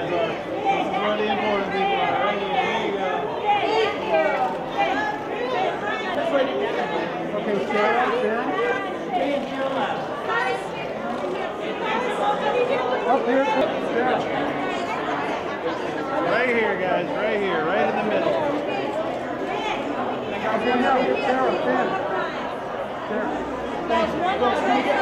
guys are. This is where the important people are. Right here. There you go. Okay, Sarah, Sarah. Up here, Sarah. Right here, guys. Right here. Right in the middle. Sarah, Sarah. Sarah.